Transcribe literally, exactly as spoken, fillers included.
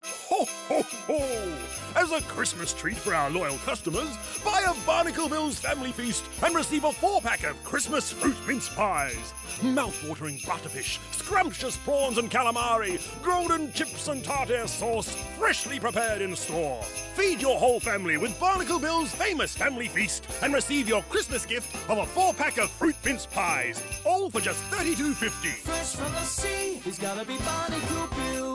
Ho, ho, ho! As a Christmas treat for our loyal customers, buy a Barnacle Bill's Family Feast and receive a four-pack of Christmas fruit mince pies. Mouth-watering butterfish, scrumptious prawns and calamari, golden chips and tartare sauce, freshly prepared in store. Feed your whole family with Barnacle Bill's famous Family Feast and receive your Christmas gift of a four-pack of fruit mince pies, all for just thirty-two fifty. Fresh from the sea, he's gotta be Barnacle Bill.